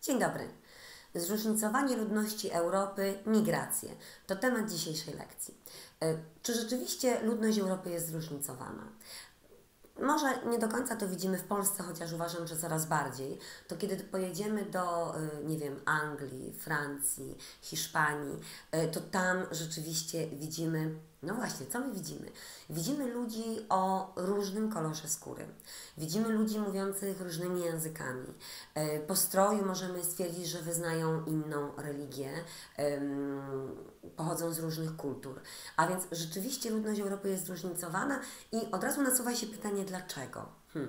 Dzień dobry. Zróżnicowanie ludności Europy, migracje. To temat dzisiejszej lekcji. Czy rzeczywiście ludność Europy jest zróżnicowana? Może nie do końca to widzimy w Polsce, chociaż uważam, że coraz bardziej. To kiedy pojedziemy do, nie wiem, Anglii, Francji, Hiszpanii, to tam rzeczywiście widzimy, no właśnie, co my widzimy? Widzimy ludzi o różnym kolorze skóry. Widzimy ludzi mówiących różnymi językami. Po stroju możemy stwierdzić, że wyznają inną religię, pochodzą z różnych kultur. A więc rzeczywiście ludność Europy jest zróżnicowana i od razu nasuwa się pytanie, dlaczego?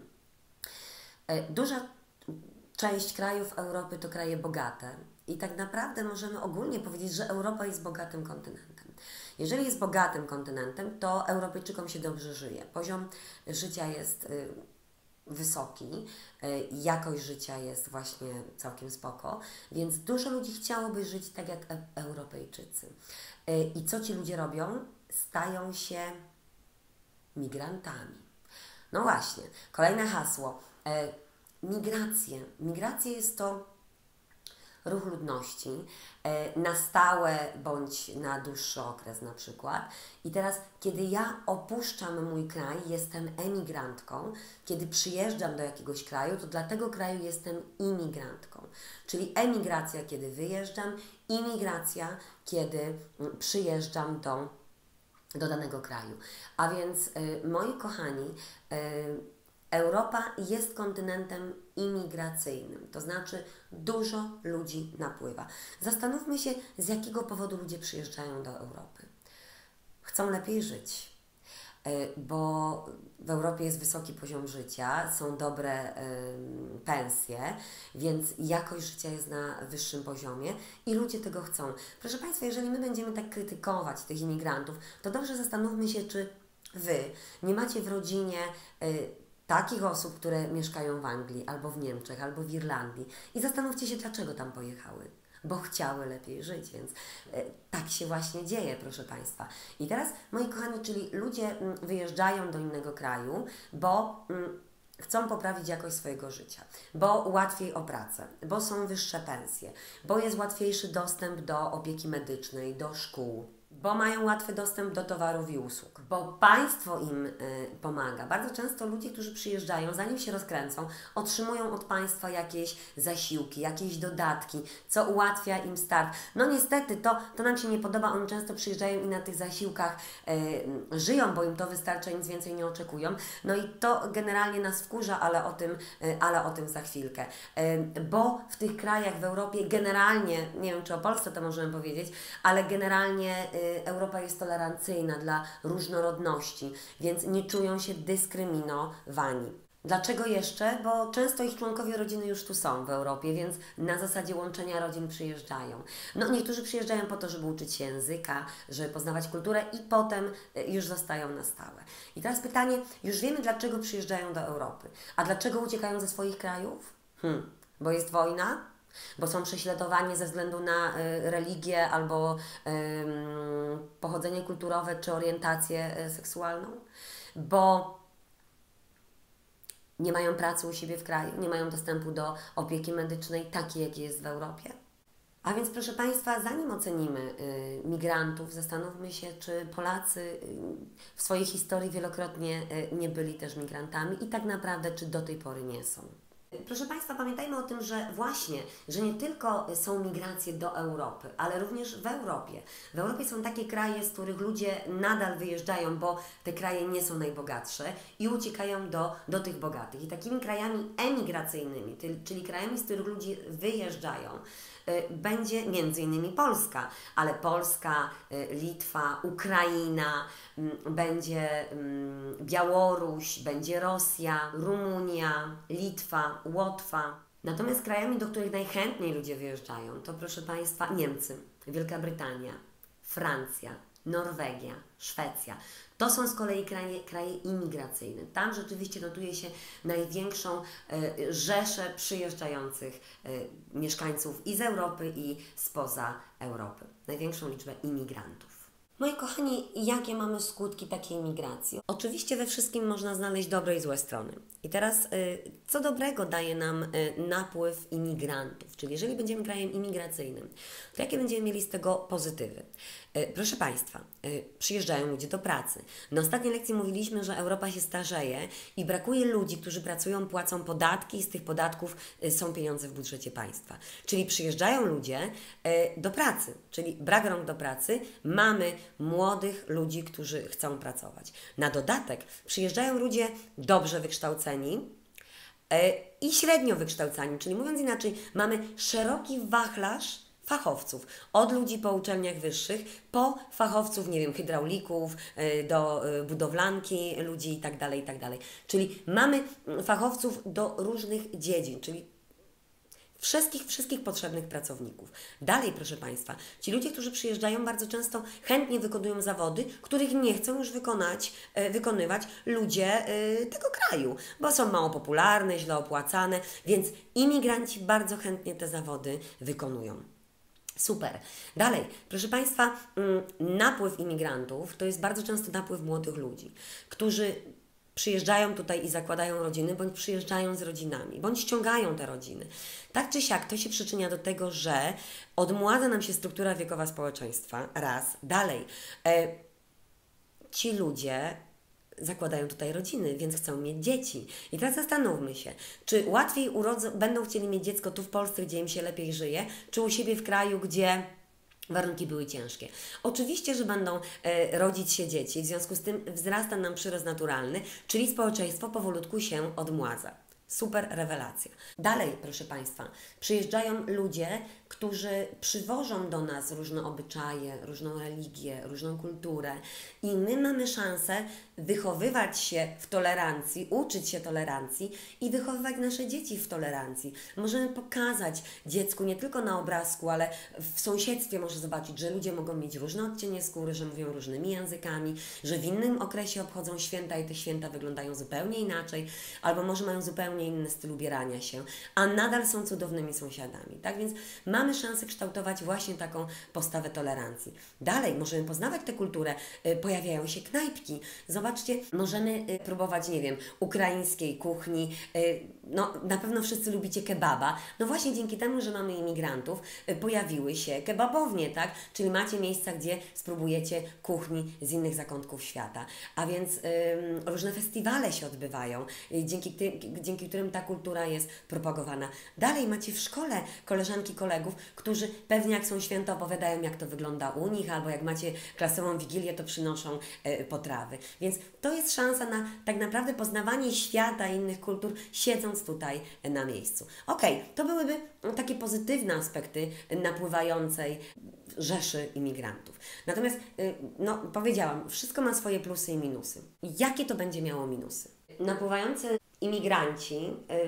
Duża część krajów Europy to kraje bogate i tak naprawdę możemy ogólnie powiedzieć, że Europa jest bogatym kontynentem. Jeżeli jest bogatym kontynentem, to Europejczykom się dobrze żyje. Poziom życia jest wysoki, jakość życia jest właśnie całkiem spoko, więc dużo ludzi chciałoby żyć tak jak Europejczycy. I co ci ludzie robią? Stają się migrantami. No właśnie, kolejne hasło. Migracje. Migracje jest to ruch ludności na stałe bądź na dłuższy okres na przykład. I teraz, kiedy ja opuszczam mój kraj, jestem emigrantką, kiedy przyjeżdżam do jakiegoś kraju, to dla tego kraju jestem imigrantką. Czyli emigracja, kiedy wyjeżdżam, imigracja, kiedy przyjeżdżam do danego kraju. A więc, moi kochani, Europa jest kontynentem imigracyjnym, to znaczy dużo ludzi napływa. Zastanówmy się, z jakiego powodu ludzie przyjeżdżają do Europy. Chcą lepiej żyć, bo w Europie jest wysoki poziom życia, są dobre pensje, więc jakość życia jest na wyższym poziomie i ludzie tego chcą. Proszę Państwa, jeżeli my będziemy tak krytykować tych imigrantów, to dobrze zastanówmy się, czy Wy nie macie w rodzinie takich osób, które mieszkają w Anglii, albo w Niemczech, albo w Irlandii i zastanówcie się, dlaczego tam pojechały. Bo chciały lepiej żyć, więc tak się właśnie dzieje, proszę Państwa. I teraz, moi kochani, czyli ludzie wyjeżdżają do innego kraju, bo chcą poprawić jakość swojego życia, bo łatwiej o pracę, bo są wyższe pensje, bo jest łatwiejszy dostęp do opieki medycznej, do szkół, bo mają łatwy dostęp do towarów i usług, bo państwo im pomaga. Bardzo często ludzie, którzy przyjeżdżają, zanim się rozkręcą, otrzymują od państwa jakieś zasiłki, jakieś dodatki, co ułatwia im start. No niestety, to nam się nie podoba, oni często przyjeżdżają i na tych zasiłkach żyją, bo im to wystarcza, nic więcej nie oczekują. No i to generalnie nas wkurza, ale o tym za chwilkę. Bo w tych krajach w Europie generalnie, nie wiem czy o Polsce to możemy powiedzieć, ale generalnie Europa jest tolerancyjna dla różnorodności, więc nie czują się dyskryminowani. Dlaczego jeszcze? Bo często ich członkowie rodziny już tu są w Europie, więc na zasadzie łączenia rodzin przyjeżdżają. No niektórzy przyjeżdżają po to, żeby uczyć się języka, żeby poznawać kulturę i potem już zostają na stałe. I teraz pytanie, już wiemy dlaczego przyjeżdżają do Europy. A dlaczego uciekają ze swoich krajów? Bo jest wojna? Bo są prześladowani ze względu na religię albo pochodzenie kulturowe czy orientację seksualną, bo nie mają pracy u siebie w kraju, nie mają dostępu do opieki medycznej takiej, jakiej jest w Europie. A więc proszę Państwa, zanim ocenimy migrantów, zastanówmy się, czy Polacy w swojej historii wielokrotnie nie byli też migrantami i tak naprawdę, czy do tej pory nie są. Proszę Państwa, pamiętajmy o tym, że nie tylko są migracje do Europy, ale również w Europie. W Europie są takie kraje, z których ludzie nadal wyjeżdżają, bo te kraje nie są najbogatsze i uciekają do tych bogatych. I takimi krajami emigracyjnymi, czyli krajami, z których ludzie wyjeżdżają, będzie m.in. Polska, ale Polska, Litwa, Ukraina, będzie Białoruś, będzie Rosja, Rumunia, Litwa, Łotwa. Natomiast krajami, do których najchętniej ludzie wyjeżdżają, to proszę Państwa Niemcy, Wielka Brytania, Francja, Norwegia, Szwecja. To są z kolei kraje imigracyjne. Tam rzeczywiście notuje się największą rzeszę przyjeżdżających mieszkańców i z Europy, i spoza Europy. Największą liczbę imigrantów. Moi kochani, jakie mamy skutki takiej migracji? Oczywiście we wszystkim można znaleźć dobre i złe strony. I teraz, co dobrego daje nam napływ imigrantów? Czyli jeżeli będziemy krajem imigracyjnym, to jakie będziemy mieli z tego pozytywy? Proszę Państwa, przyjeżdżają ludzie do pracy. Na ostatniej lekcji mówiliśmy, że Europa się starzeje i brakuje ludzi, którzy pracują, płacą podatki i z tych podatków są pieniądze w budżecie państwa. Czyli przyjeżdżają ludzie do pracy, czyli brak rąk do pracy, mamy młodych ludzi, którzy chcą pracować. Na dodatek przyjeżdżają ludzie dobrze wykształceni i średnio wykształceni, czyli mówiąc inaczej, mamy szeroki wachlarz fachowców, od ludzi po uczelniach wyższych, po fachowców, nie wiem, hydraulików, do budowlanki ludzi i tak dalej, i tak dalej. Czyli mamy fachowców do różnych dziedzin, czyli wszystkich potrzebnych pracowników. Dalej, proszę Państwa, ci ludzie, którzy przyjeżdżają, bardzo często chętnie wykonują zawody, których nie chcą już wykonywać ludzie tego kraju, bo są mało popularne, źle opłacane, więc imigranci bardzo chętnie te zawody wykonują. Super. Dalej, proszę Państwa, napływ imigrantów to jest bardzo często napływ młodych ludzi, którzy przyjeżdżają tutaj i zakładają rodziny, bądź przyjeżdżają z rodzinami, bądź ściągają te rodziny. Tak czy siak to się przyczynia do tego, że odmładza nam się struktura wiekowa społeczeństwa. Raz. Dalej, ci ludzie zakładają tutaj rodziny, więc chcą mieć dzieci. I teraz zastanówmy się, czy łatwiej będą chcieli mieć dziecko tu w Polsce, gdzie im się lepiej żyje, czy u siebie w kraju, gdzie warunki były ciężkie. Oczywiście, że będą rodzić się dzieci, w związku z tym wzrasta nam przyrost naturalny, czyli społeczeństwo powolutku się odmładza. Super rewelacja. Dalej, proszę Państwa, przyjeżdżają ludzie, którzy przywożą do nas różne obyczaje, różną religię, różną kulturę i my mamy szansę wychowywać się w tolerancji, uczyć się tolerancji i wychowywać nasze dzieci w tolerancji. Możemy pokazać dziecku nie tylko na obrazku, ale w sąsiedztwie może zobaczyć, że ludzie mogą mieć różne odcienie skóry, że mówią różnymi językami, że w innym okresie obchodzą święta i te święta wyglądają zupełnie inaczej, albo może mają zupełnie inny styl ubierania się, a nadal są cudownymi sąsiadami. Tak więc mamy szansę kształtować właśnie taką postawę tolerancji. Dalej możemy poznawać tę kulturę, pojawiają się knajpki. Zobaczcie, możemy próbować, nie wiem, ukraińskiej kuchni. No, na pewno wszyscy lubicie kebaba. No właśnie dzięki temu, że mamy imigrantów, pojawiły się kebabownie, tak? Czyli macie miejsca, gdzie spróbujecie kuchni z innych zakątków świata. A więc różne festiwale się odbywają, dzięki którym ta kultura jest propagowana. Dalej macie w szkole koleżanki, kolegów, którzy pewnie jak są święta opowiadają, jak to wygląda u nich, albo jak macie klasową wigilię, to przynoszą potrawy. Więc to jest szansa na tak naprawdę poznawanie świata i innych kultur, siedząc tutaj na miejscu. Okej, to byłyby takie pozytywne aspekty napływającej rzeszy imigrantów. Natomiast, no powiedziałam, wszystko ma swoje plusy i minusy. Jakie to będzie miało minusy? Napływający imigranci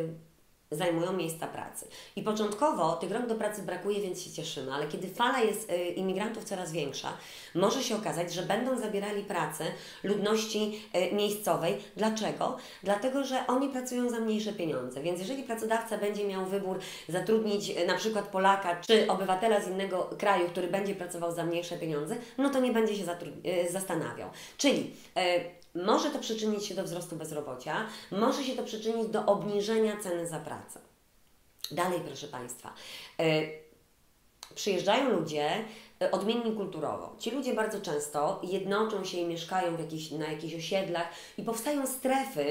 zajmują miejsca pracy. I początkowo tych rąk do pracy brakuje, więc się cieszymy, ale kiedy fala jest imigrantów coraz większa, może się okazać, że będą zabierali pracę ludności miejscowej. Dlaczego? Dlatego, że oni pracują za mniejsze pieniądze, więc jeżeli pracodawca będzie miał wybór zatrudnić na przykład Polaka czy obywatela z innego kraju, który będzie pracował za mniejsze pieniądze, no to nie będzie się zastanawiał. Czyli może to przyczynić się do wzrostu bezrobocia, może się to przyczynić do obniżenia ceny za pracę. Dalej, proszę Państwa, przyjeżdżają ludzie odmienni kulturowo. Ci ludzie bardzo często jednoczą się i mieszkają na jakichś osiedlach i powstają strefy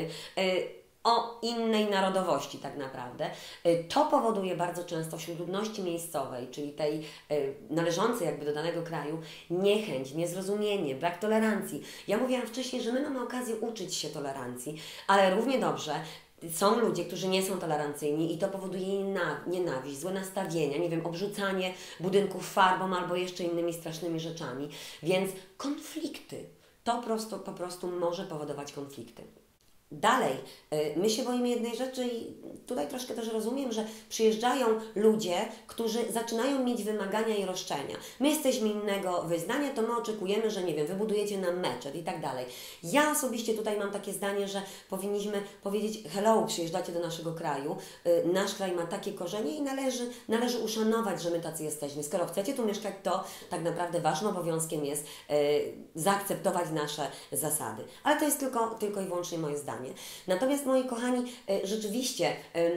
o innej narodowości tak naprawdę. To powoduje bardzo często wśród ludności miejscowej, czyli tej należącej jakby do danego kraju, niechęć, niezrozumienie, brak tolerancji. Ja mówiłam wcześniej, że my mamy okazję uczyć się tolerancji, ale równie dobrze są ludzie, którzy nie są tolerancyjni i to powoduje nienawiść, złe nastawienia, nie wiem, obrzucanie budynków farbą albo jeszcze innymi strasznymi rzeczami. Więc konflikty. To po prostu może powodować konflikty. Dalej, my się boimy jednej rzeczy i tutaj troszkę też rozumiem, że przyjeżdżają ludzie, którzy zaczynają mieć wymagania i roszczenia. My jesteśmy innego wyznania, to my oczekujemy, że nie wiem, wybudujecie nam meczet i tak dalej. Ja osobiście tutaj mam takie zdanie, że powinniśmy powiedzieć hello, przyjeżdżacie do naszego kraju, nasz kraj ma takie korzenie i należy uszanować, że my tacy jesteśmy. Skoro chcecie tu mieszkać, to tak naprawdę waszym obowiązkiem jest zaakceptować nasze zasady. Ale to jest tylko i wyłącznie moje zdanie. Natomiast, moi kochani, rzeczywiście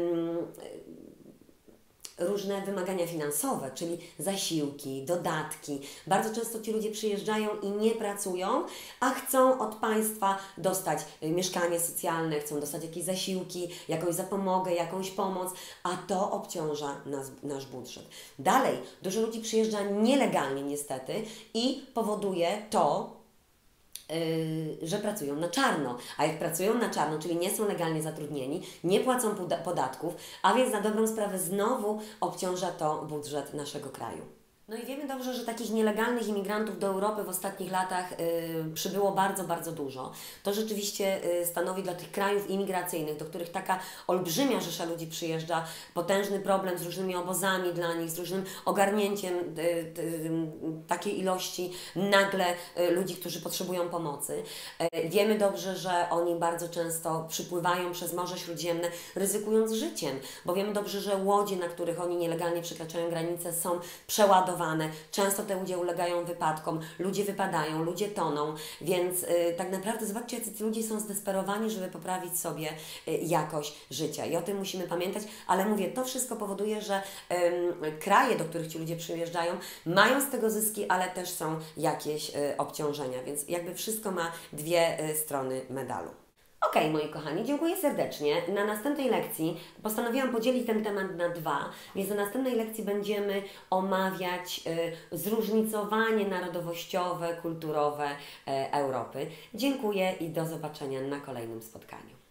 różne wymagania finansowe, czyli zasiłki, dodatki. Bardzo często ci ludzie przyjeżdżają i nie pracują, a chcą od państwa dostać mieszkanie socjalne, chcą dostać jakieś zasiłki, jakąś zapomogę, jakąś pomoc, a to obciąża nasz budżet. Dalej, dużo ludzi przyjeżdża nielegalnie niestety i powoduje to, że pracują na czarno. A jak pracują na czarno, czyli nie są legalnie zatrudnieni, nie płacą podatków, a więc na dobrą sprawę znowu obciąża to budżet naszego kraju. No i wiemy dobrze, że takich nielegalnych imigrantów do Europy w ostatnich latach przybyło bardzo, bardzo dużo. To rzeczywiście stanowi dla tych krajów imigracyjnych, do których taka olbrzymia rzesza ludzi przyjeżdża, potężny problem z różnymi obozami dla nich, z różnym ogarnięciem takiej ilości nagle ludzi, którzy potrzebują pomocy. Wiemy dobrze, że oni bardzo często przypływają przez Morze Śródziemne, ryzykując życiem, bo wiemy dobrze, że łodzie, na których oni nielegalnie przekraczają granicę, są przeładowane. Często te ludzie ulegają wypadkom, ludzie wypadają, ludzie toną, więc tak naprawdę zobaczcie, jacy ci ludzie są zdesperowani, żeby poprawić sobie jakość życia. I o tym musimy pamiętać, ale mówię, to wszystko powoduje, że kraje, do których ci ludzie przyjeżdżają, mają z tego zyski, ale też są jakieś obciążenia, więc jakby wszystko ma dwie strony medalu. Ok, moi kochani, dziękuję serdecznie. Na następnej lekcji postanowiłam podzielić ten temat na dwa, więc na następnej lekcji będziemy omawiać zróżnicowanie narodowościowe, kulturowe Europy. Dziękuję i do zobaczenia na kolejnym spotkaniu.